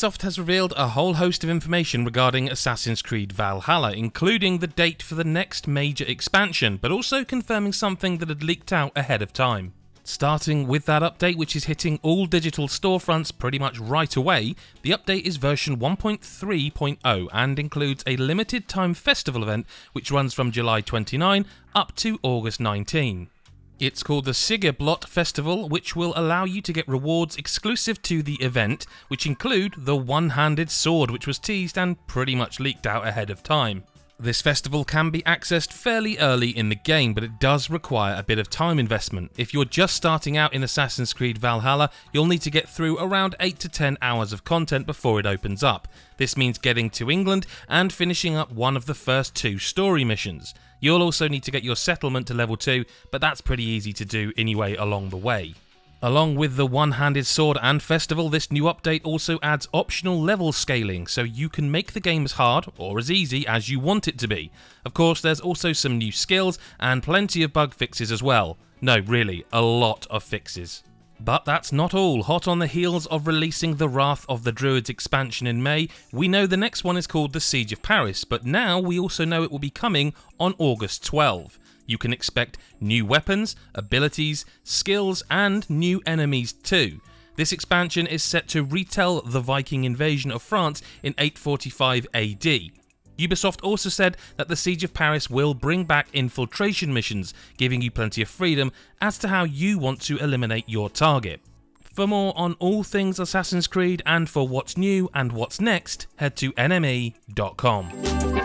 Ubisoft has revealed a whole host of information regarding Assassin's Creed Valhalla, including the date for the next major expansion, but also confirming something that had leaked out ahead of time. Starting with that update, which is hitting all digital storefronts pretty much right away, the update is version 1.3.0 and includes a limited time festival event which runs from July 29 up to August 19. It's called the Sigeblot Festival, which will allow you to get rewards exclusive to the event, which include the one-handed sword, which was teased and pretty much leaked out ahead of time. This festival can be accessed fairly early in the game, but it does require a bit of time investment. If you're just starting out in Assassin's Creed Valhalla, you'll need to get through around 8 to 10 hours of content before it opens up. This means getting to England and finishing up one of the first 2 story missions. You'll also need to get your settlement to level 2, but that's pretty easy to do anyway along the way. Along with the one-handed sword and festival, this new update also adds optional level scaling, so you can make the game as hard or as easy as you want it to be. Of course, there's also some new skills and plenty of bug fixes as well. No, really, a lot of fixes. But that's not all. Hot on the heels of releasing the Wrath of the Druids expansion in May, we know the next one is called the Siege of Paris, but now we also know it will be coming on August 12. You can expect new weapons, abilities, skills, and new enemies too. This expansion is set to retell the Viking invasion of France in 845 AD. Ubisoft also said that the Siege of Paris will bring back infiltration missions, giving you plenty of freedom as to how you want to eliminate your target. For more on all things Assassin's Creed and for what's new and what's next, head to NME.com.